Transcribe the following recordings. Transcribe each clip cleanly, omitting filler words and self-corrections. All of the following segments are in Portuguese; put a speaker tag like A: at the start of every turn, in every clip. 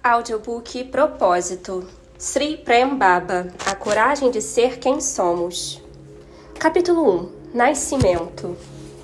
A: Audiobook Propósito, Sri Prem Baba, A Coragem de Ser Quem Somos. Capítulo 1. Nascimento.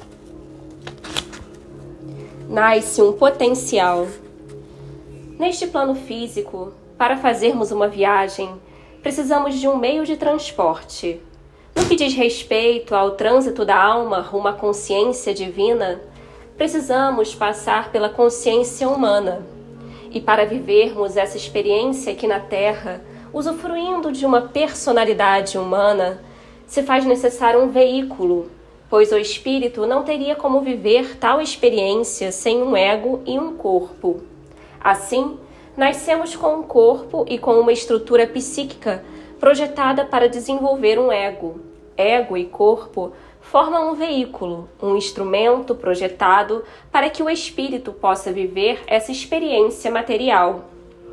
A: Nasce um potencial. Neste plano físico, para fazermos uma viagem, precisamos de um meio de transporte. No que diz respeito ao trânsito da alma rumo à consciência divina, precisamos passar pela consciência humana. E para vivermos essa experiência aqui na Terra, usufruindo de uma personalidade humana, se faz necessário um veículo, pois o espírito não teria como viver tal experiência sem um ego e um corpo. Assim, nascemos com um corpo e com uma estrutura psíquica projetada para desenvolver um ego. Ego e corpo formam um veículo, um instrumento projetado para que o espírito possa viver essa experiência material.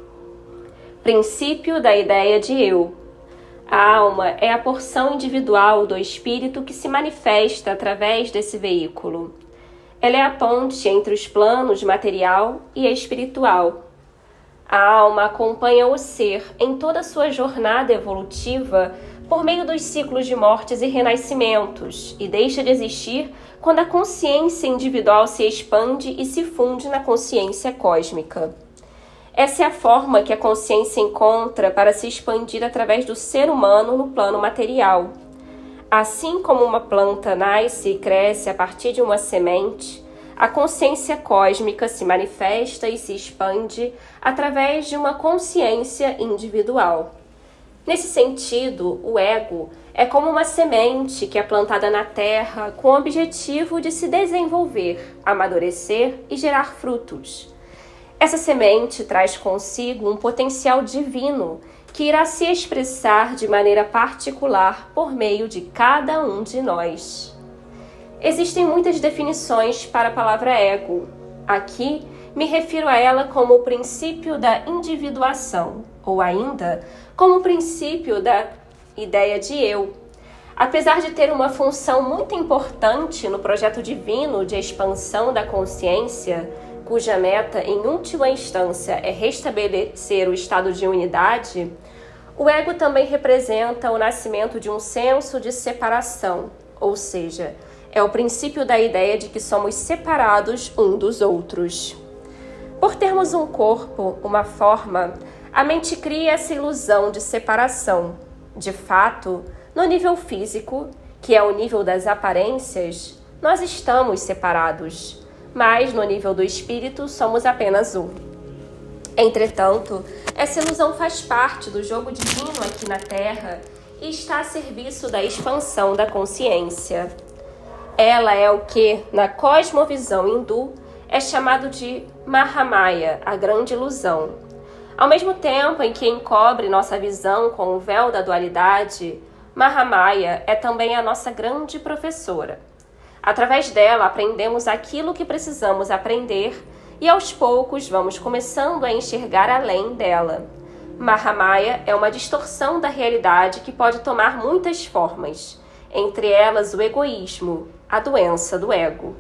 A: Princípio da ideia de eu. A alma é a porção individual do espírito que se manifesta através desse veículo. Ela é a ponte entre os planos material e espiritual. A alma acompanha o ser em toda a sua jornada evolutiva por meio dos ciclos de mortes e renascimentos, e deixa de existir quando a consciência individual se expande e se funde na consciência cósmica. Essa é a forma que a consciência encontra para se expandir através do ser humano no plano material. Assim como uma planta nasce e cresce a partir de uma semente, a consciência cósmica se manifesta e se expande através de uma consciência individual. Nesse sentido, o ego é como uma semente que é plantada na terra com o objetivo de se desenvolver, amadurecer e gerar frutos. Essa semente traz consigo um potencial divino que irá se expressar de maneira particular por meio de cada um de nós. Existem muitas definições para a palavra ego. Aqui, me refiro a ela como o princípio da individuação, ou ainda como o princípio da ideia de eu. Apesar de ter uma função muito importante no projeto divino de expansão da consciência, cuja meta, em última instância, é restabelecer o estado de unidade, o ego também representa o nascimento de um senso de separação, ou seja, é o princípio da ideia de que somos separados um dos outros. Por termos um corpo, uma forma, a mente cria essa ilusão de separação. De fato, no nível físico, que é o nível das aparências, nós estamos separados, mas no nível do espírito somos apenas um. Entretanto, essa ilusão faz parte do jogo divino aqui na Terra e está a serviço da expansão da consciência. Ela é o que, na cosmovisão hindu, é chamado de Mahamaya, a grande ilusão. Ao mesmo tempo em que encobre nossa visão com o véu da dualidade, Mahamaya é também a nossa grande professora. Através dela aprendemos aquilo que precisamos aprender e aos poucos vamos começando a enxergar além dela. Mahamaya é uma distorção da realidade que pode tomar muitas formas, entre elas o egoísmo, a doença do ego.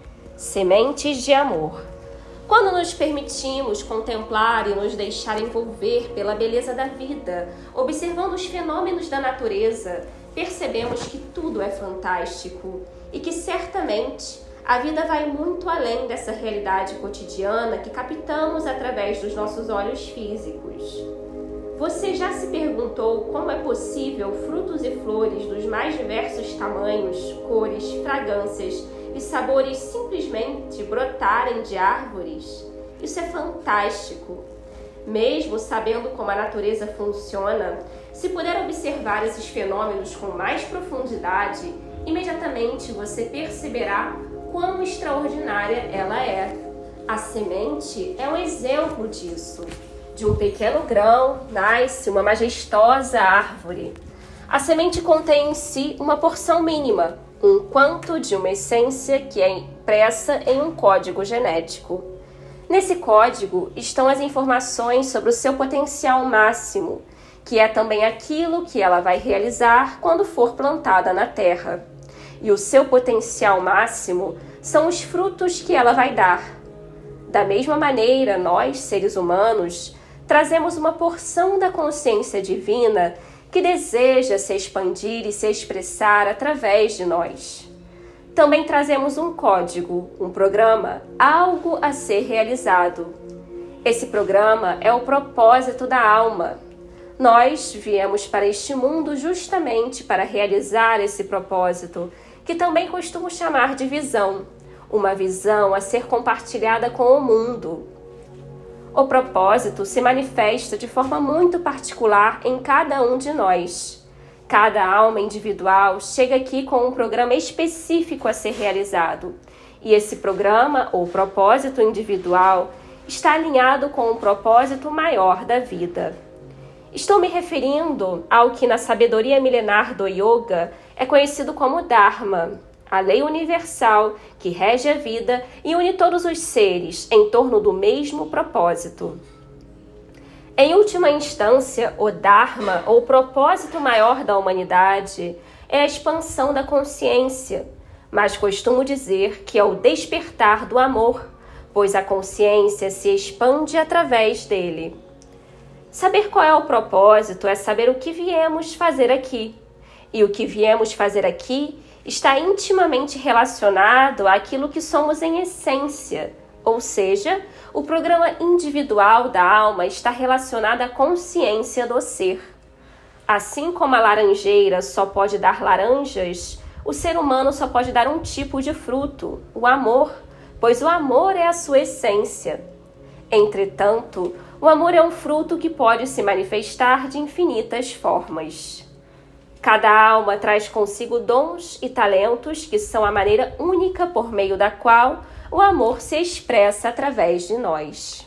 A: Sementes de amor. Quando nos permitimos contemplar e nos deixar envolver pela beleza da vida, observando os fenômenos da natureza, percebemos que tudo é fantástico e que certamente a vida vai muito além dessa realidade cotidiana que captamos através dos nossos olhos físicos. Você já se perguntou como é possível frutos e flores dos mais diversos tamanhos, cores, fragrâncias e sabores simplesmente brotarem de árvores? Isso é fantástico. Mesmo sabendo como a natureza funciona, se puder observar esses fenômenos com mais profundidade, imediatamente você perceberá quão extraordinária ela é. A semente é um exemplo disso. De um pequeno grão nasce uma majestosa árvore. A semente contém em si uma porção mínima, um quanto de uma essência que é impressa em um código genético. Nesse código estão as informações sobre o seu potencial máximo, que é também aquilo que ela vai realizar quando for plantada na terra. E o seu potencial máximo são os frutos que ela vai dar. Da mesma maneira, nós, seres humanos, trazemos uma porção da consciência divina que deseja se expandir e se expressar através de nós. Também trazemos um código, um programa, algo a ser realizado. Esse programa é o propósito da alma. Nós viemos para este mundo justamente para realizar esse propósito, que também costumo chamar de visão, uma visão a ser compartilhada com o mundo. O propósito se manifesta de forma muito particular em cada um de nós. Cada alma individual chega aqui com um programa específico a ser realizado, e esse programa, ou propósito individual, está alinhado com o propósito maior da vida. Estou me referindo ao que na sabedoria milenar do Yoga é conhecido como Dharma, a lei universal que rege a vida e une todos os seres em torno do mesmo propósito. Em última instância, o Dharma, ou propósito maior da humanidade, é a expansão da consciência, mas costumo dizer que é o despertar do amor, pois a consciência se expande através dele. Saber qual é o propósito é saber o que viemos fazer aqui. E o que viemos fazer aqui está intimamente relacionado àquilo que somos em essência, ou seja, o programa individual da alma está relacionado à consciência do ser. Assim como a laranjeira só pode dar laranjas, o ser humano só pode dar um tipo de fruto, o amor, pois o amor é a sua essência. Entretanto, o amor é um fruto que pode se manifestar de infinitas formas. Cada alma traz consigo dons e talentos que são a maneira única por meio da qual o amor se expressa através de nós.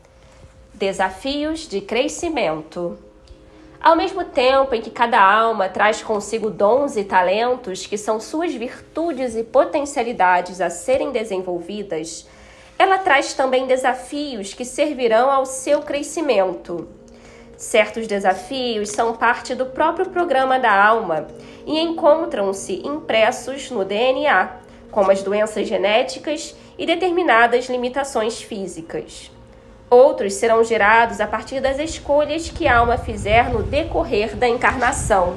A: Desafios de crescimento. Ao mesmo tempo em que cada alma traz consigo dons e talentos que são suas virtudes e potencialidades a serem desenvolvidas, ela traz também desafios que servirão ao seu crescimento. Certos desafios são parte do próprio programa da alma e encontram-se impressos no DNA, como as doenças genéticas e determinadas limitações físicas. Outros serão gerados a partir das escolhas que a alma fizer no decorrer da encarnação.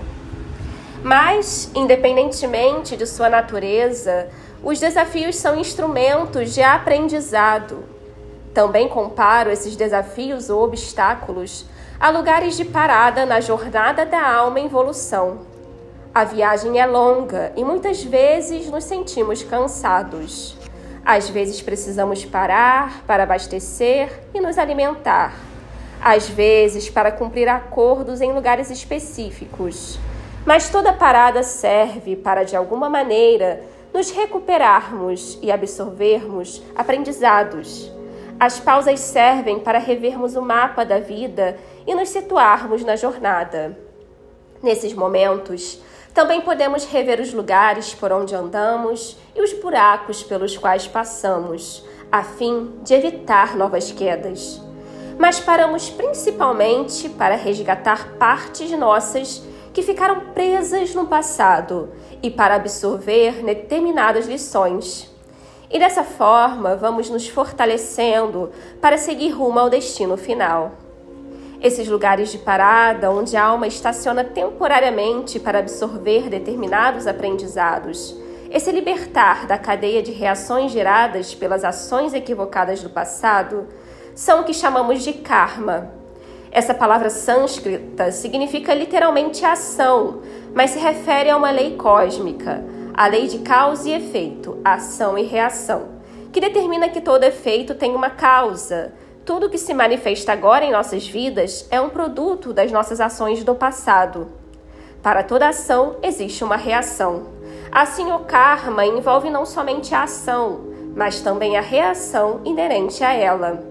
A: Mas, independentemente de sua natureza, os desafios são instrumentos de aprendizado. Também comparo esses desafios ou obstáculos a lugares de parada na jornada da alma em evolução. A viagem é longa e muitas vezes nos sentimos cansados. Às vezes precisamos parar para abastecer e nos alimentar. Às vezes para cumprir acordos em lugares específicos. Mas toda parada serve para, de alguma maneira, nos recuperarmos e absorvermos aprendizados. As pausas servem para revermos o mapa da vida e nos situarmos na jornada. Nesses momentos, também podemos rever os lugares por onde andamos e os buracos pelos quais passamos, a fim de evitar novas quedas. Mas paramos principalmente para resgatar partes nossas que ficaram presas no passado e para absorver determinadas lições. E dessa forma, vamos nos fortalecendo para seguir rumo ao destino final. Esses lugares de parada, onde a alma estaciona temporariamente para absorver determinados aprendizados, esse libertar da cadeia de reações geradas pelas ações equivocadas do passado, são o que chamamos de karma. Essa palavra sânscrita significa literalmente ação, mas se refere a uma lei cósmica, a lei de causa e efeito, ação e reação, que determina que todo efeito tem uma causa. Tudo que se manifesta agora em nossas vidas é um produto das nossas ações do passado. Para toda ação existe uma reação. Assim, o karma envolve não somente a ação, mas também a reação inerente a ela.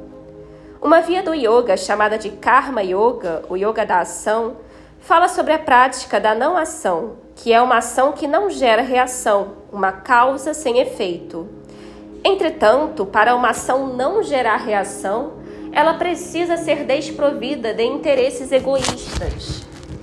A: Uma via do yoga chamada de Karma Yoga, o yoga da ação, fala sobre a prática da não ação, que é uma ação que não gera reação, uma causa sem efeito. Entretanto, para uma ação não gerar reação, ela precisa ser desprovida de interesses egoístas.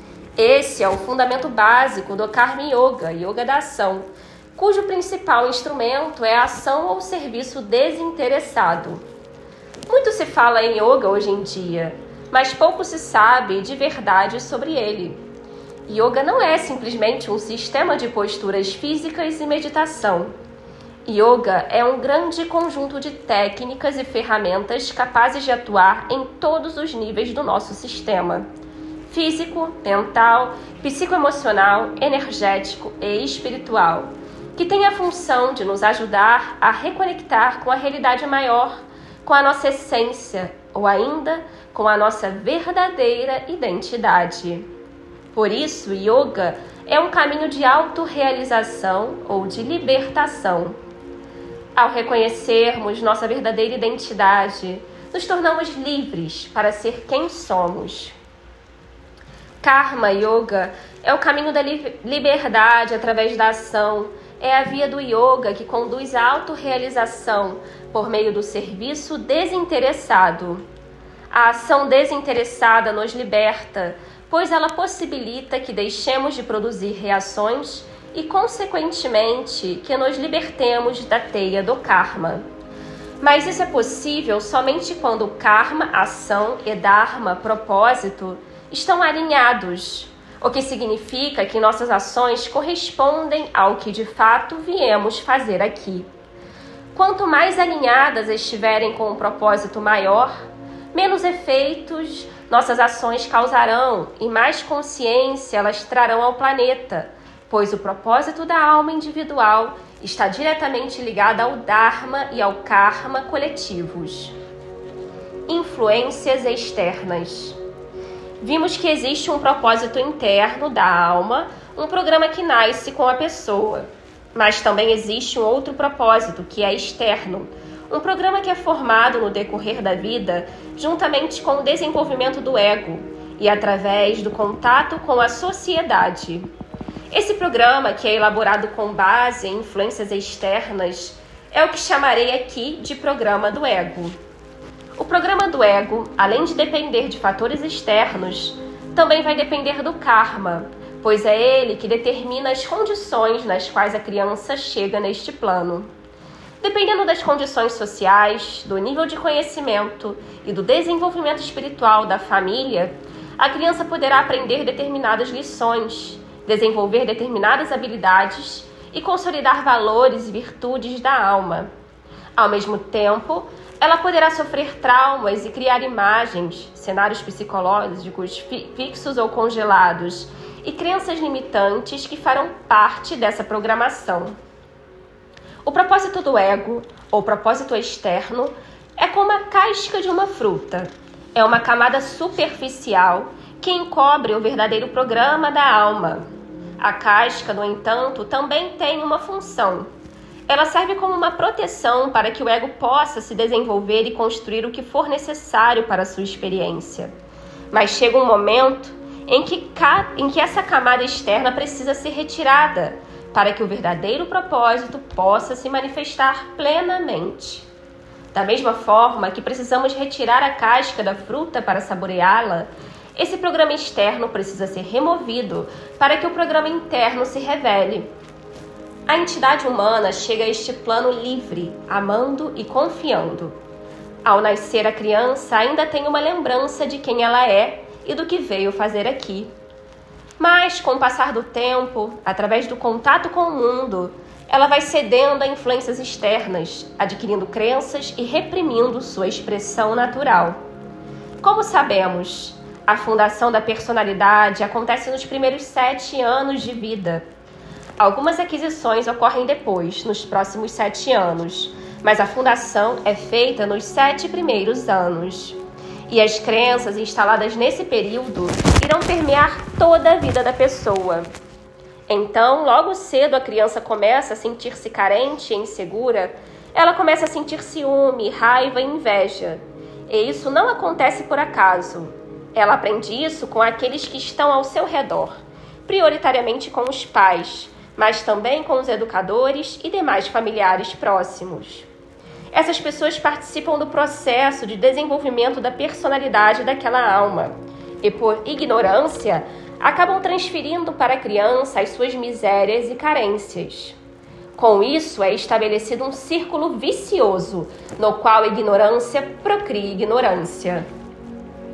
A: Esse é o fundamento básico do Karma Yoga, yoga da ação, cujo principal instrumento é a ação ou serviço desinteressado. Muito se fala em yoga hoje em dia, mas pouco se sabe de verdade sobre ele. Yoga não é simplesmente um sistema de posturas físicas e meditação. Yoga é um grande conjunto de técnicas e ferramentas capazes de atuar em todos os níveis do nosso sistema: físico, mental, psicoemocional, energético e espiritual, que tem a função de nos ajudar a reconectar com a realidade maior, com a nossa essência ou ainda com a nossa verdadeira identidade. Por isso, yoga é um caminho de autorrealização ou de libertação. Ao reconhecermos nossa verdadeira identidade, nos tornamos livres para ser quem somos. Karma Yoga é o caminho da liberdade através da ação. É a via do yoga que conduz à autorrealização por meio do serviço desinteressado. A ação desinteressada nos liberta, pois ela possibilita que deixemos de produzir reações e, consequentemente, que nos libertemos da teia do karma. Mas isso é possível somente quando karma, ação e dharma, propósito, estão alinhados, o que significa que nossas ações correspondem ao que de fato viemos fazer aqui. Quanto mais alinhadas estiverem com um propósito maior, menos efeitos nossas ações causarão e mais consciência elas trarão ao planeta, pois o propósito da alma individual está diretamente ligado ao Dharma e ao Karma coletivos. Influências externas. Vimos que existe um propósito interno da alma, um programa que nasce com a pessoa. Mas também existe um outro propósito, que é externo, um programa que é formado no decorrer da vida, juntamente com o desenvolvimento do ego e através do contato com a sociedade. Esse programa, que é elaborado com base em influências externas, é o que chamarei aqui de programa do ego. O programa do ego, além de depender de fatores externos, também vai depender do karma, pois é ele que determina as condições nas quais a criança chega neste plano. Dependendo das condições sociais, do nível de conhecimento e do desenvolvimento espiritual da família, a criança poderá aprender determinadas lições, desenvolver determinadas habilidades e consolidar valores e virtudes da alma. Ao mesmo tempo, ela poderá sofrer traumas e criar imagens, cenários psicológicos fixos ou congelados e crenças limitantes que farão parte dessa programação. O propósito do ego, ou propósito externo, é como a casca de uma fruta. É uma camada superficial que encobre o verdadeiro programa da alma. A casca, no entanto, também tem uma função. Ela serve como uma proteção para que o ego possa se desenvolver e construir o que for necessário para a sua experiência. Mas chega um momento em que essa camada externa precisa ser retirada para que o verdadeiro propósito possa se manifestar plenamente. Da mesma forma que precisamos retirar a casca da fruta para saboreá-la, esse programa externo precisa ser removido para que o programa interno se revele. A entidade humana chega a este plano livre, amando e confiando. Ao nascer, a criança ainda tem uma lembrança de quem ela é e do que veio fazer aqui. Mas, com o passar do tempo, através do contato com o mundo, ela vai cedendo a influências externas, adquirindo crenças e reprimindo sua expressão natural. Como sabemos, a fundação da personalidade acontece nos primeiros 7 anos de vida. Algumas aquisições ocorrem depois, nos próximos 7 anos, mas a fundação é feita nos 7 primeiros anos. E as crenças instaladas nesse período irão permear toda a vida da pessoa. Então, logo cedo a criança começa a sentir-se carente e insegura, ela começa a sentir ciúme, raiva e inveja. E isso não acontece por acaso. Ela aprende isso com aqueles que estão ao seu redor, prioritariamente com os pais, mas também com os educadores e demais familiares próximos. Essas pessoas participam do processo de desenvolvimento da personalidade daquela alma e, por ignorância, acabam transferindo para a criança as suas misérias e carências. Com isso, é estabelecido um círculo vicioso, no qual a ignorância procria ignorância.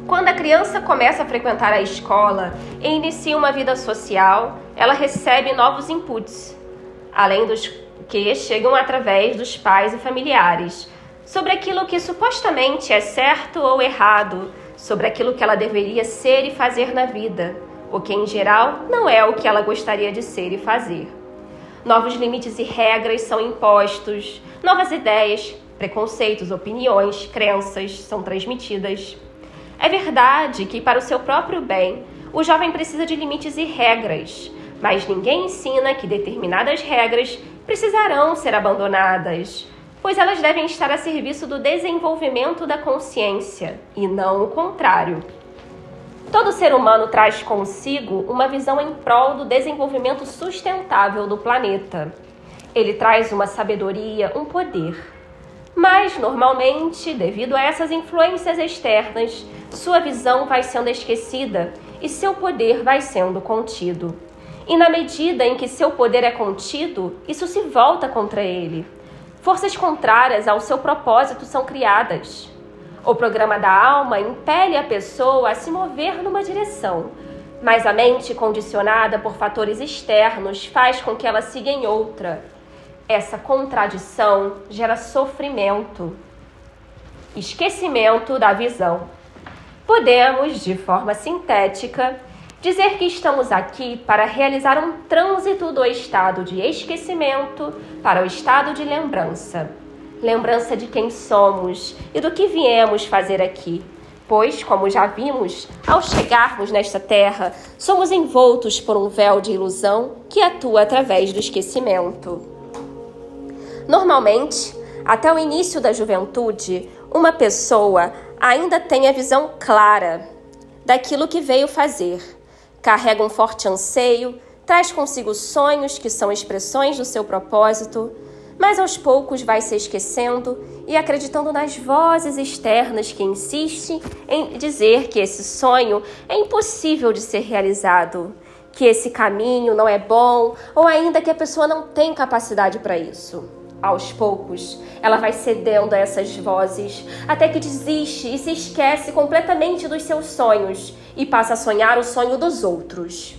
A: Quando a criança começa a frequentar a escola e inicia uma vida social, ela recebe novos inputs, além dos que chegam através dos pais e familiares, sobre aquilo que supostamente é certo ou errado, sobre aquilo que ela deveria ser e fazer na vida, o que em geral não é o que ela gostaria de ser e fazer. Novos limites e regras são impostos, novas ideias, preconceitos, opiniões, crenças são transmitidas. É verdade que, para o seu próprio bem, o jovem precisa de limites e regras, mas ninguém ensina que determinadas regras precisarão ser abandonadas, pois elas devem estar a serviço do desenvolvimento da consciência, e não o contrário. Todo ser humano traz consigo uma visão em prol do desenvolvimento sustentável do planeta. Ele traz uma sabedoria, um poder. Mas, normalmente, devido a essas influências externas, sua visão vai sendo esquecida e seu poder vai sendo contido. E na medida em que seu poder é contido, isso se volta contra ele. Forças contrárias ao seu propósito são criadas. O programa da alma impele a pessoa a se mover numa direção, mas a mente, condicionada por fatores externos, faz com que ela siga em outra. Essa contradição gera sofrimento, esquecimento da visão. Podemos, de forma sintética, dizer que estamos aqui para realizar um trânsito do estado de esquecimento para o estado de lembrança. Lembrança de quem somos e do que viemos fazer aqui. Pois, como já vimos, ao chegarmos nesta terra, somos envoltos por um véu de ilusão que atua através do esquecimento. Normalmente, até o início da juventude, uma pessoa ainda tem a visão clara daquilo que veio fazer. Carrega um forte anseio, traz consigo sonhos que são expressões do seu propósito, mas aos poucos vai se esquecendo e acreditando nas vozes externas que insistem em dizer que esse sonho é impossível de ser realizado, que esse caminho não é bom ou ainda que a pessoa não tem capacidade para isso. Aos poucos, ela vai cedendo a essas vozes, até que desiste e se esquece completamente dos seus sonhos e passa a sonhar o sonho dos outros.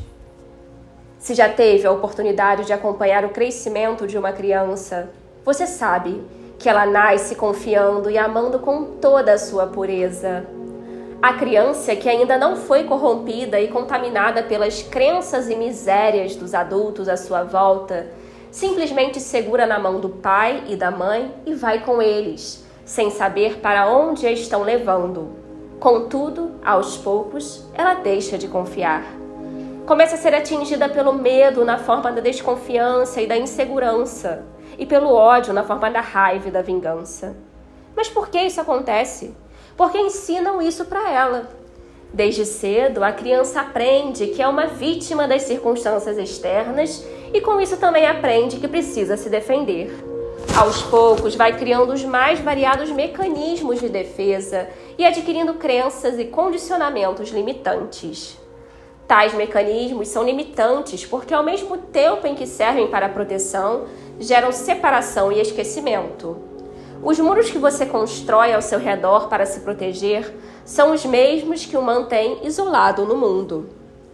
A: Se já teve a oportunidade de acompanhar o crescimento de uma criança, você sabe que ela nasce confiando e amando com toda a sua pureza. A criança que ainda não foi corrompida e contaminada pelas crenças e misérias dos adultos à sua volta, simplesmente segura na mão do pai e da mãe e vai com eles, sem saber para onde a estão levando. Contudo, aos poucos, ela deixa de confiar. Começa a ser atingida pelo medo na forma da desconfiança e da insegurança, e pelo ódio na forma da raiva e da vingança. Mas por que isso acontece? Porque ensinam isso para ela. Desde cedo, a criança aprende que é uma vítima das circunstâncias externas e com isso também aprende que precisa se defender. Aos poucos, vai criando os mais variados mecanismos de defesa e adquirindo crenças e condicionamentos limitantes. Tais mecanismos são limitantes porque, ao mesmo tempo em que servem para a proteção, geram separação e esquecimento. Os muros que você constrói ao seu redor para se proteger são os mesmos que o mantêm isolado no mundo.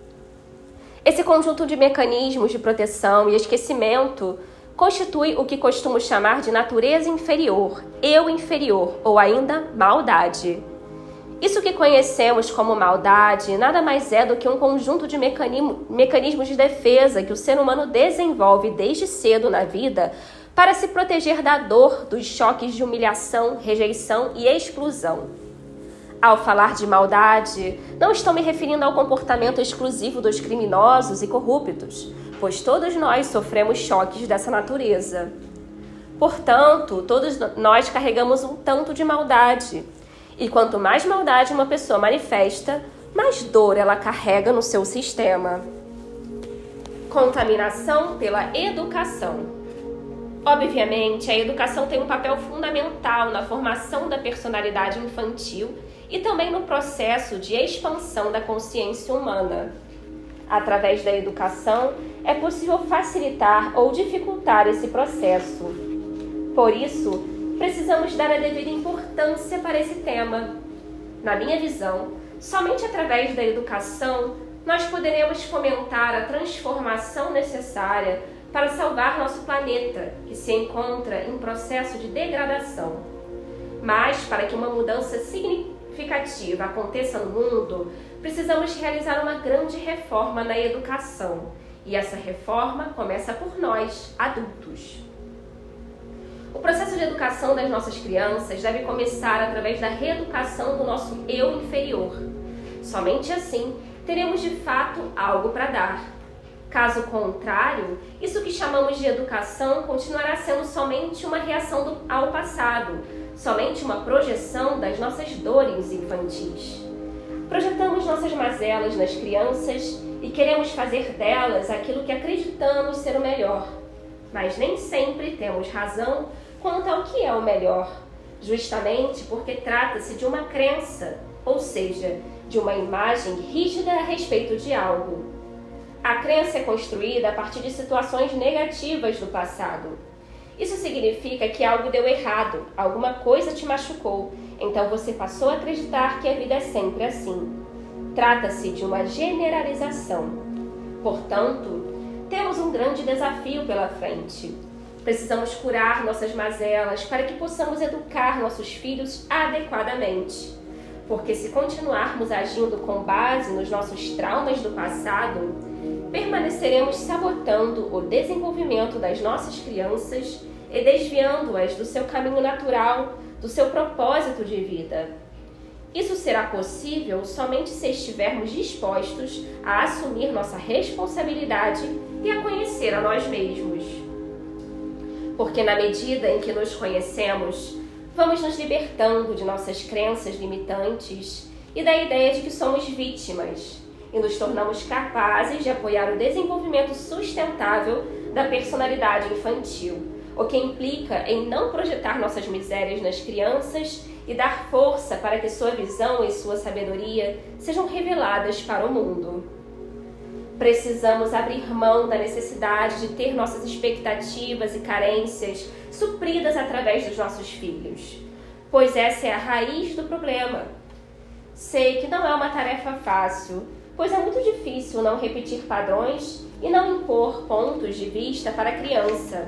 A: Esse conjunto de mecanismos de proteção e esquecimento constitui o que costumo chamar de natureza inferior, eu inferior ou ainda maldade. Isso que conhecemos como maldade nada mais é do que um conjunto de mecanismos de defesa que o ser humano desenvolve desde cedo na vida para se proteger da dor, dos choques de humilhação, rejeição e exclusão. Ao falar de maldade, não estou me referindo ao comportamento exclusivo dos criminosos e corruptos, pois todos nós sofremos choques dessa natureza. Portanto, todos nós carregamos um tanto de maldade. E quanto mais maldade uma pessoa manifesta, mais dor ela carrega no seu sistema. Contaminação pela educação. Obviamente, a educação tem um papel fundamental na formação da personalidade infantil e também no processo de expansão da consciência humana. Através da educação, é possível facilitar ou dificultar esse processo. Por isso, precisamos dar a devida importância para esse tema. Na minha visão, Somente através da educação nós poderemos fomentar a transformação necessária para salvar nosso planeta, que se encontra em processo de degradação. Mas, para que uma mudança significativa aconteça no mundo, precisamos realizar uma grande reforma na educação. E essa reforma começa por nós, adultos. O processo de educação das nossas crianças deve começar através da reeducação do nosso eu inferior. Somente assim teremos de fato algo para dar. Caso contrário, isso que chamamos de educação continuará sendo somente uma reação ao passado, somente uma projeção das nossas dores infantis. Projetamos nossas mazelas nas crianças e queremos fazer delas aquilo que acreditamos ser o melhor. Mas nem sempre temos razão quanto ao que é o melhor, justamente porque trata-se de uma crença, ou seja, de uma imagem rígida a respeito de algo. A crença é construída a partir de situações negativas do passado. Isso significa que algo deu errado, alguma coisa te machucou, então você passou a acreditar que a vida é sempre assim. Trata-se de uma generalização. Portanto, temos um grande desafio pela frente. Precisamos curar nossas mazelas para que possamos educar nossos filhos adequadamente. Porque se continuarmos agindo com base nos nossos traumas do passado, permaneceremos sabotando o desenvolvimento das nossas crianças e desviando-as do seu caminho natural, do seu propósito de vida. Isso será possível somente se estivermos dispostos a assumir nossa responsabilidade e a conhecer a nós mesmos. Porque na medida em que nos conhecemos, vamos nos libertando de nossas crenças limitantes e da ideia de que somos vítimas e nos tornamos capazes de apoiar o desenvolvimento sustentável da personalidade infantil, o que implica em não projetar nossas misérias nas crianças e dar força para que sua visão e sua sabedoria sejam reveladas para o mundo. Precisamos abrir mão da necessidade de ter nossas expectativas e carências supridas através dos nossos filhos, pois essa é a raiz do problema. Sei que não é uma tarefa fácil, pois é muito difícil não repetir padrões e não impor pontos de vista para a criança.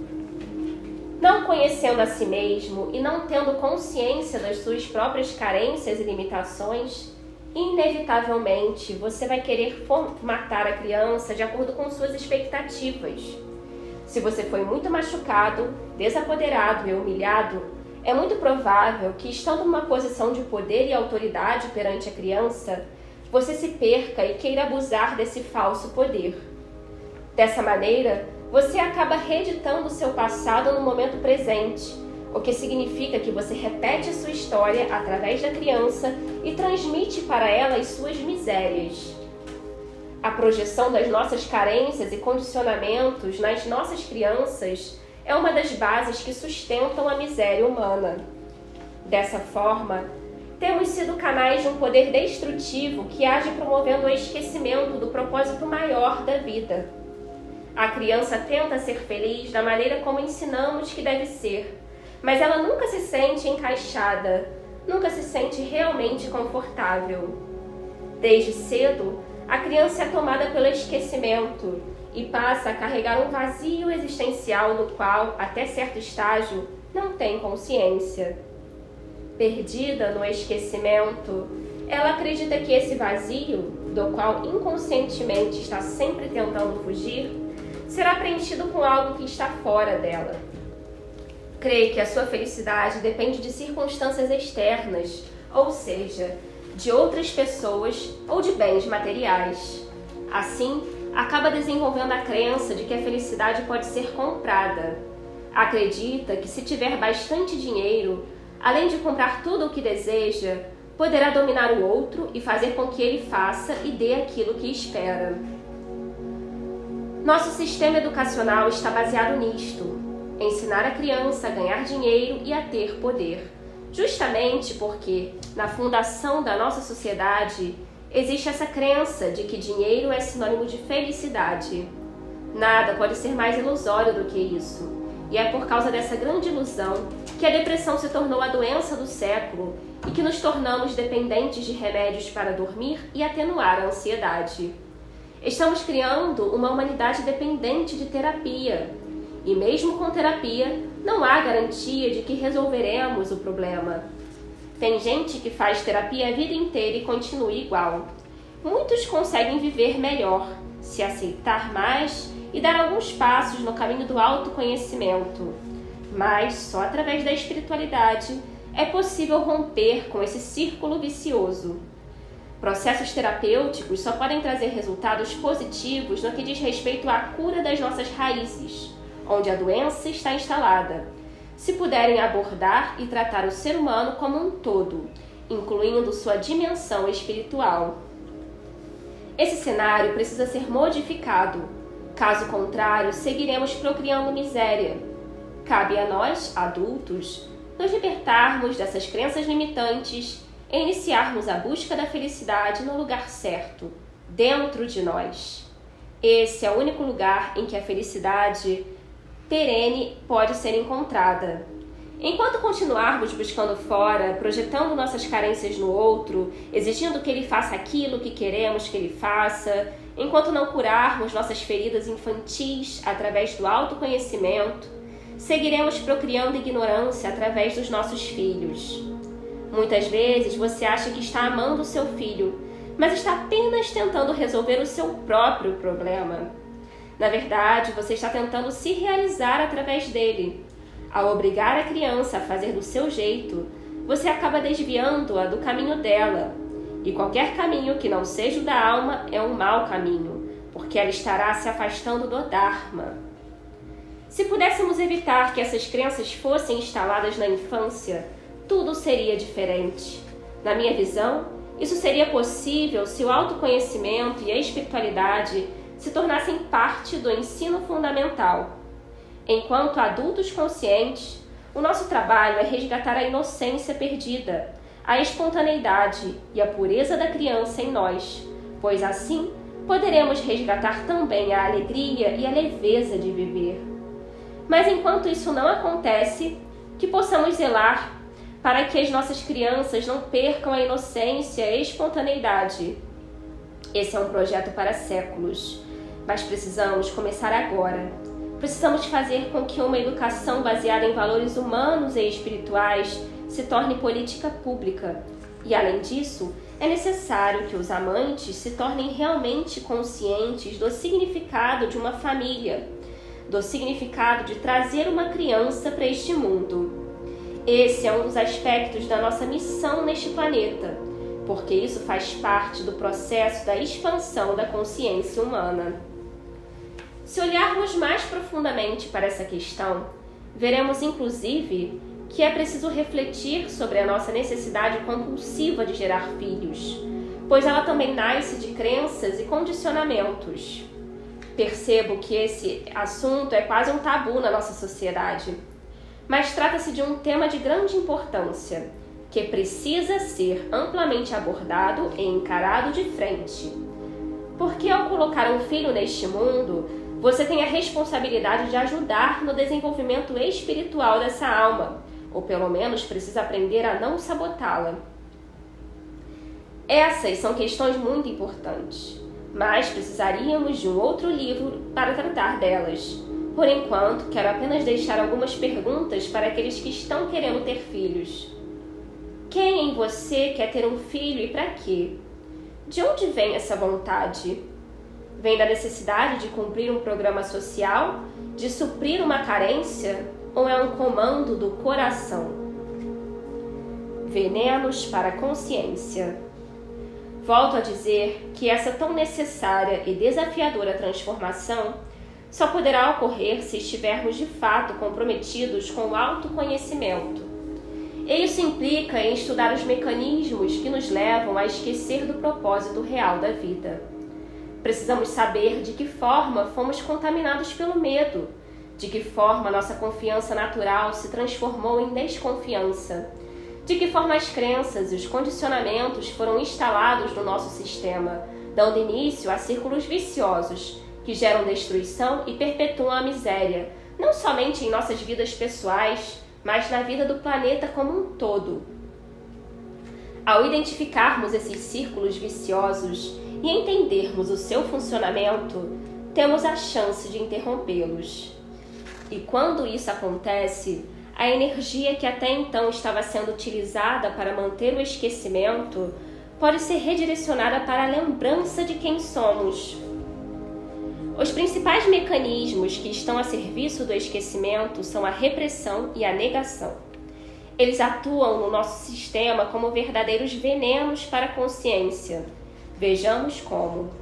A: Não conhecendo a si mesmo e não tendo consciência das suas próprias carências e limitações, inevitavelmente você vai querer formatar a criança de acordo com suas expectativas. Se você foi muito machucado, desapoderado e humilhado, é muito provável que, estando numa posição de poder e autoridade perante a criança, você se perca e queira abusar desse falso poder. Dessa maneira, você acaba reeditando o seu passado no momento presente, o que significa que você repete a sua história através da criança e transmite para ela as suas misérias. A projeção das nossas carências e condicionamentos nas nossas crianças é uma das bases que sustentam a miséria humana. Dessa forma, temos sido canais de um poder destrutivo que age promovendo o esquecimento do propósito maior da vida. A criança tenta ser feliz da maneira como ensinamos que deve ser, mas ela nunca se sente encaixada, nunca se sente realmente confortável. Desde cedo, a criança é tomada pelo esquecimento e passa a carregar um vazio existencial no qual, até certo estágio, não tem consciência. Perdida no esquecimento, ela acredita que esse vazio, do qual inconscientemente está sempre tentando fugir, será preenchido com algo que está fora dela. Crê que a sua felicidade depende de circunstâncias externas, ou seja, de outras pessoas ou de bens materiais. Assim, acaba desenvolvendo a crença de que a felicidade pode ser comprada. Acredita que se tiver bastante dinheiro, além de comprar tudo o que deseja, poderá dominar o outro e fazer com que ele faça e dê aquilo que espera. Nosso sistema educacional está baseado nisto: ensinar a criança a ganhar dinheiro e a ter poder. Justamente porque, na fundação da nossa sociedade, existe essa crença de que dinheiro é sinônimo de felicidade. Nada pode ser mais ilusório do que isso. E é por causa dessa grande ilusão que a depressão se tornou a doença do século e que nos tornamos dependentes de remédios para dormir e atenuar a ansiedade. Estamos criando uma humanidade dependente de terapia, e mesmo com terapia, não há garantia de que resolveremos o problema. Tem gente que faz terapia a vida inteira e continua igual. Muitos conseguem viver melhor, se aceitar mais e dar alguns passos no caminho do autoconhecimento. Mas só através da espiritualidade é possível romper com esse círculo vicioso. Processos terapêuticos só podem trazer resultados positivos no que diz respeito à cura das nossas raízes, onde a doença está instalada, se puderem abordar e tratar o ser humano como um todo, incluindo sua dimensão espiritual. Esse cenário precisa ser modificado, caso contrário, seguiremos procriando miséria. Cabe a nós, adultos, nos libertarmos dessas crenças limitantes e iniciarmos a busca da felicidade no lugar certo, dentro de nós. Esse é o único lugar em que a felicidade perene pode ser encontrada. Enquanto continuarmos buscando fora, projetando nossas carências no outro, exigindo que ele faça aquilo que queremos que ele faça, enquanto não curarmos nossas feridas infantis através do autoconhecimento, seguiremos procriando ignorância através dos nossos filhos. Muitas vezes você acha que está amando o seu filho, mas está apenas tentando resolver o seu próprio problema. Na verdade, você está tentando se realizar através dele. Ao obrigar a criança a fazer do seu jeito, você acaba desviando-a do caminho dela. E qualquer caminho que não seja o da alma é um mau caminho, porque ela estará se afastando do Dharma. Se pudéssemos evitar que essas crenças fossem instaladas na infância, tudo seria diferente. Na minha visão, isso seria possível se o autoconhecimento e a espiritualidade se tornassem parte do ensino fundamental. Enquanto adultos conscientes, o nosso trabalho é resgatar a inocência perdida, a espontaneidade e a pureza da criança em nós, pois assim poderemos resgatar também a alegria e a leveza de viver. Mas enquanto isso não acontece, que possamos zelar para que as nossas crianças não percam a inocência e a espontaneidade. Esse é um projeto para séculos, mas precisamos começar agora. Precisamos fazer com que uma educação baseada em valores humanos e espirituais se torne política pública. E, além disso, é necessário que os amantes se tornem realmente conscientes do significado de uma família, do significado de trazer uma criança para este mundo. Esse é um dos aspectos da nossa missão neste planeta, porque isso faz parte do processo da expansão da consciência humana. Se olharmos mais profundamente para essa questão, veremos inclusive que é preciso refletir sobre a nossa necessidade compulsiva de gerar filhos, pois ela também nasce de crenças e condicionamentos. Percebo que esse assunto é quase um tabu na nossa sociedade, mas trata-se de um tema de grande importância, que precisa ser amplamente abordado e encarado de frente. Porque ao colocar um filho neste mundo, você tem a responsabilidade de ajudar no desenvolvimento espiritual dessa alma, ou pelo menos precisa aprender a não sabotá-la. Essas são questões muito importantes, mas precisaríamos de um outro livro para tratar delas. Por enquanto, quero apenas deixar algumas perguntas para aqueles que estão querendo ter filhos. Quem em você quer ter um filho e para quê? De onde vem essa vontade? Vem da necessidade de cumprir um programa social, de suprir uma carência, ou é um comando do coração? Venenos para a consciência. Volto a dizer que essa tão necessária e desafiadora transformação só poderá ocorrer se estivermos de fato comprometidos com o autoconhecimento. E isso implica em estudar os mecanismos que nos levam a esquecer do propósito real da vida. Precisamos saber de que forma fomos contaminados pelo medo, de que forma nossa confiança natural se transformou em desconfiança, de que forma as crenças e os condicionamentos foram instalados no nosso sistema, dando início a círculos viciosos que geram destruição e perpetuam a miséria, não somente em nossas vidas pessoais, mas na vida do planeta como um todo. Ao identificarmos esses círculos viciosos e entendermos o seu funcionamento, temos a chance de interrompê-los. E quando isso acontece, a energia que até então estava sendo utilizada para manter o esquecimento pode ser redirecionada para a lembrança de quem somos. Os principais mecanismos que estão a serviço do esquecimento são a repressão e a negação. Eles atuam no nosso sistema como verdadeiros venenos para a consciência. Vejamos como.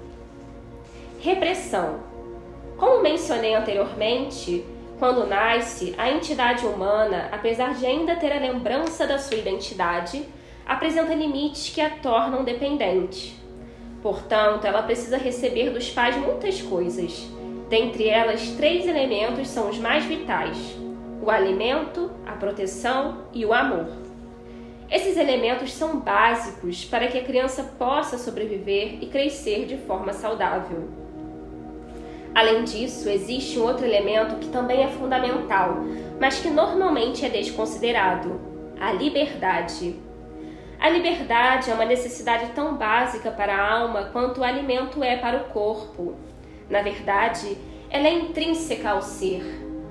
A: Repressão. Como mencionei anteriormente, quando nasce, a entidade humana, apesar de ainda ter a lembrança da sua identidade, apresenta limites que a tornam dependente. Portanto, ela precisa receber dos pais muitas coisas. Dentre elas, 3 elementos são os mais vitais: o alimento, a proteção e o amor. Esses elementos são básicos para que a criança possa sobreviver e crescer de forma saudável. Além disso, existe um outro elemento que também é fundamental, mas que normalmente é desconsiderado: a liberdade. A liberdade é uma necessidade tão básica para a alma quanto o alimento é para o corpo. Na verdade, ela é intrínseca ao ser.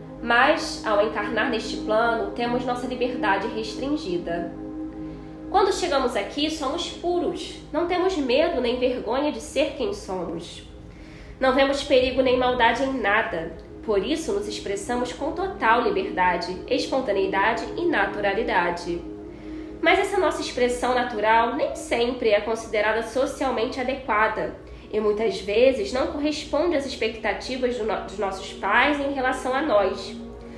A: Mas, ao encarnar neste plano, temos nossa liberdade restringida. Quando chegamos aqui, somos puros. Não temos medo nem vergonha de ser quem somos. Não vemos perigo nem maldade em nada. Por isso, nos expressamos com total liberdade, espontaneidade e naturalidade. Mas essa nossa expressão natural nem sempre é considerada socialmente adequada e muitas vezes não corresponde às expectativas dos nossos pais em relação a nós.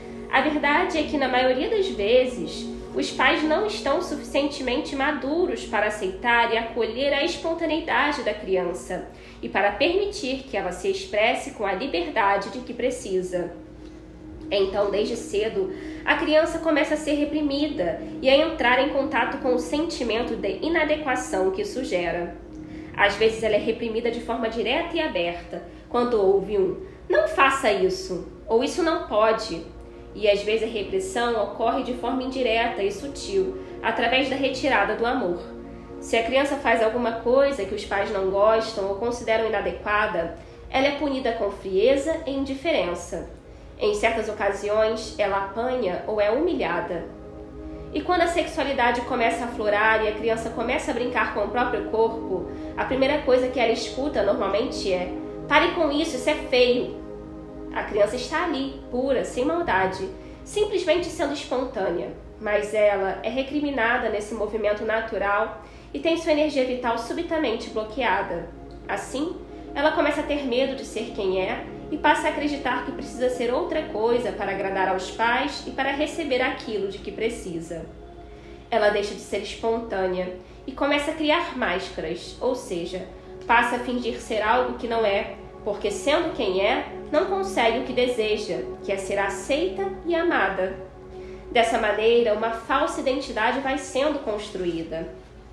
A: A verdade é que, na maioria das vezes, os pais não estão suficientemente maduros para aceitar e acolher a espontaneidade da criança e para permitir que ela se expresse com a liberdade de que precisa. Então, desde cedo, a criança começa a ser reprimida e a entrar em contato com o sentimento de inadequação que isso gera. Às vezes ela é reprimida de forma direta e aberta, quando ouve um "não faça isso" ou "isso não pode". E às vezes a repressão ocorre de forma indireta e sutil, através da retirada do amor. Se a criança faz alguma coisa que os pais não gostam ou consideram inadequada, ela é punida com frieza e indiferença. Em certas ocasiões, ela apanha ou é humilhada. E quando a sexualidade começa a aflorar e a criança começa a brincar com o próprio corpo, a primeira coisa que ela escuta normalmente é: "Pare com isso, isso é feio". A criança está ali, pura, sem maldade, simplesmente sendo espontânea, mas ela é recriminada nesse movimento natural e tem sua energia vital subitamente bloqueada. Assim, ela começa a ter medo de ser quem é e passa a acreditar que precisa ser outra coisa para agradar aos pais e para receber aquilo de que precisa. Ela deixa de ser espontânea e começa a criar máscaras, ou seja, passa a fingir ser algo que não é, porque sendo quem é, não consegue o que deseja, que é ser aceita e amada. Dessa maneira, uma falsa identidade vai sendo construída.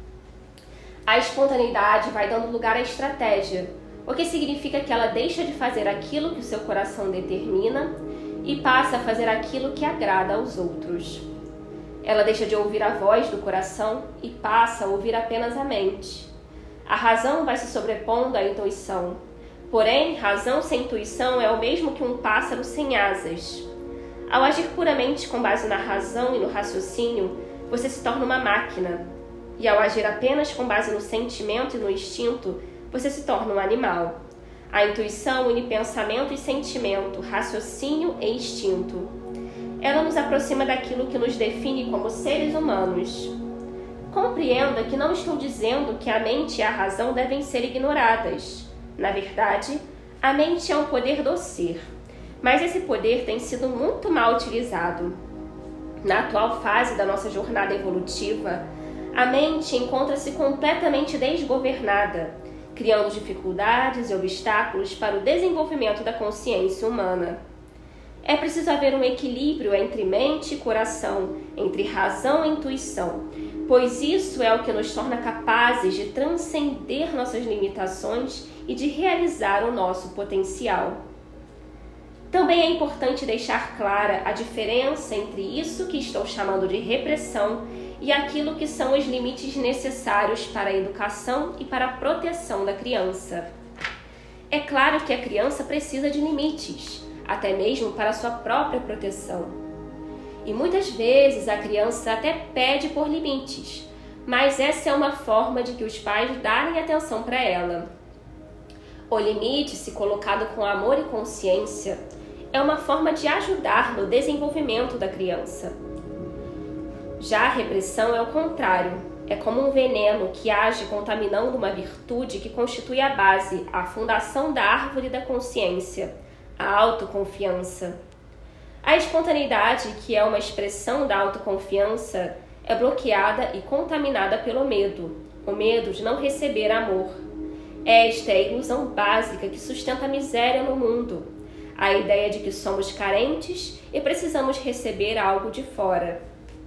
A: A espontaneidade vai dando lugar à estratégia, o que significa que ela deixa de fazer aquilo que o seu coração determina e passa a fazer aquilo que agrada aos outros. Ela deixa de ouvir a voz do coração e passa a ouvir apenas a mente. A razão vai se sobrepondo à intuição. Porém, razão sem intuição é o mesmo que um pássaro sem asas. Ao agir puramente com base na razão e no raciocínio, você se torna uma máquina. E ao agir apenas com base no sentimento e no instinto, você se torna um animal. A intuição une pensamento e sentimento, raciocínio e instinto. Ela nos aproxima daquilo que nos define como seres humanos. Compreenda que não estou dizendo que a mente e a razão devem ser ignoradas. Na verdade, a mente é um poder do ser, mas esse poder tem sido muito mal utilizado. Na atual fase da nossa jornada evolutiva, a mente encontra-se completamente desgovernada, criando dificuldades e obstáculos para o desenvolvimento da consciência humana. É preciso haver um equilíbrio entre mente e coração, entre razão e intuição, pois isso é o que nos torna capazes de transcender nossas limitações e de realizar o nosso potencial. Também é importante deixar clara a diferença entre isso que estou chamando de repressão e aquilo que são os limites necessários para a educação e para a proteção da criança. É claro que a criança precisa de limites, até mesmo para sua própria proteção. E muitas vezes a criança até pede por limites, mas essa é uma forma de que os pais darem atenção para ela. O limite, se colocado com amor e consciência, é uma forma de ajudar no desenvolvimento da criança. Já a repressão é o contrário, é como um veneno que age contaminando uma virtude que constitui a base, a fundação da árvore da consciência, a autoconfiança. A espontaneidade, que é uma expressão da autoconfiança, é bloqueada e contaminada pelo medo, o medo de não receber amor. Esta é a ilusão básica que sustenta a miséria no mundo, a ideia de que somos carentes e precisamos receber algo de fora.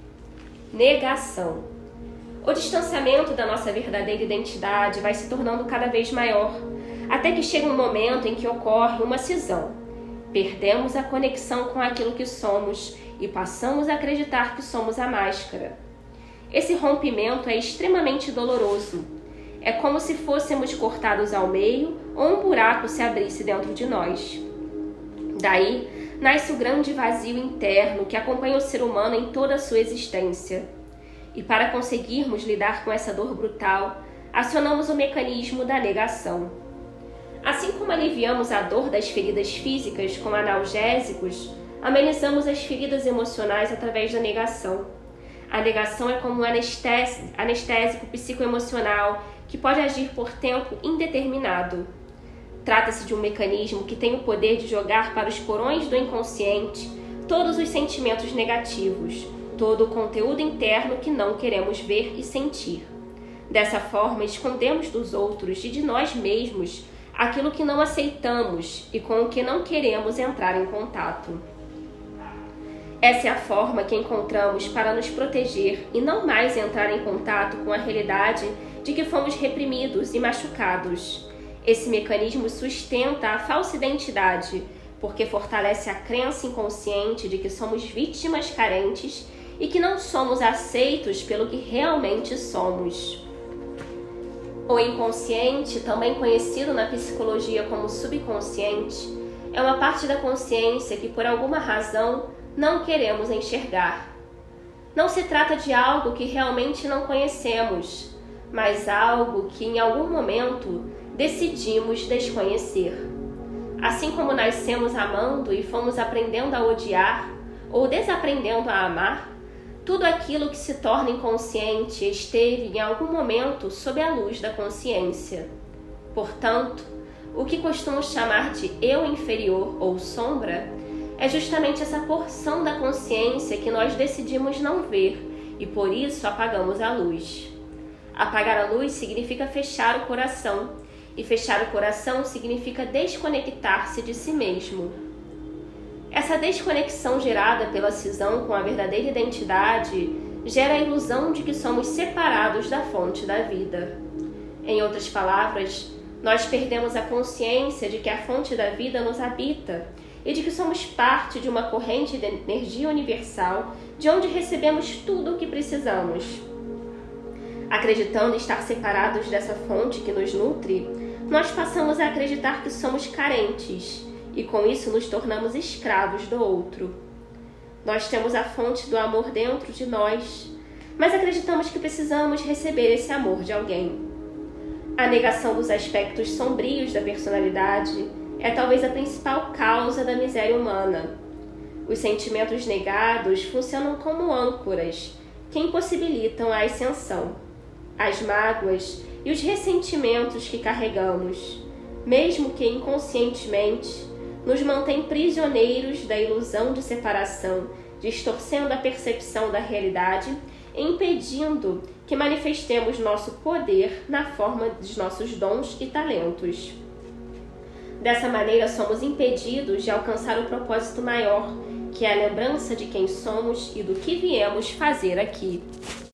A: Negação. O distanciamento da nossa verdadeira identidade vai se tornando cada vez maior, até que chega um momento em que ocorre uma cisão. Perdemos a conexão com aquilo que somos e passamos a acreditar que somos a máscara. Esse rompimento é extremamente doloroso. É como se fôssemos cortados ao meio ou um buraco se abrisse dentro de nós. Daí nasce o grande vazio interno que acompanha o ser humano em toda a sua existência. E para conseguirmos lidar com essa dor brutal, acionamos o mecanismo da negação. Assim como aliviamos a dor das feridas físicas com analgésicos, amenizamos as feridas emocionais através da negação. A negação é como um anestésico psicoemocional que pode agir por tempo indeterminado. Trata-se de um mecanismo que tem o poder de jogar para os porões do inconsciente todos os sentimentos negativos, todo o conteúdo interno que não queremos ver e sentir. Dessa forma, escondemos dos outros e de nós mesmos aquilo que não aceitamos e com o que não queremos entrar em contato. Essa é a forma que encontramos para nos proteger e não mais entrar em contato com a realidade de que fomos reprimidos e machucados. Esse mecanismo sustenta a falsa identidade, porque fortalece a crença inconsciente de que somos vítimas carentes e que não somos aceitos pelo que realmente somos. O inconsciente, também conhecido na psicologia como subconsciente, é uma parte da consciência que por alguma razão não queremos enxergar. Não se trata de algo que realmente não conhecemos, mas algo que em algum momento decidimos desconhecer. Assim como nascemos amando e fomos aprendendo a odiar ou desaprendendo a amar, tudo aquilo que se torna inconsciente esteve em algum momento sob a luz da consciência. Portanto, o que costumamos chamar de eu inferior ou sombra é justamente essa porção da consciência que nós decidimos não ver e por isso apagamos a luz. Apagar a luz significa fechar o coração, e fechar o coração significa desconectar-se de si mesmo. Essa desconexão gerada pela cisão com a verdadeira identidade gera a ilusão de que somos separados da fonte da vida. Em outras palavras, nós perdemos a consciência de que a fonte da vida nos habita e de que somos parte de uma corrente de energia universal de onde recebemos tudo o que precisamos. Acreditando estar separados dessa fonte que nos nutre, nós passamos a acreditar que somos carentes e com isso nos tornamos escravos do outro. Nós temos a fonte do amor dentro de nós, mas acreditamos que precisamos receber esse amor de alguém. A negação dos aspectos sombrios da personalidade é talvez a principal causa da miséria humana. Os sentimentos negados funcionam como âncoras que impossibilitam a ascensão. As mágoas e os ressentimentos que carregamos, mesmo que inconscientemente, nos mantêm prisioneiros da ilusão de separação, distorcendo a percepção da realidade e impedindo que manifestemos nosso poder na forma dos nossos dons e talentos. Dessa maneira, somos impedidos de alcançar o propósito maior, que é a lembrança de quem somos e do que viemos fazer aqui.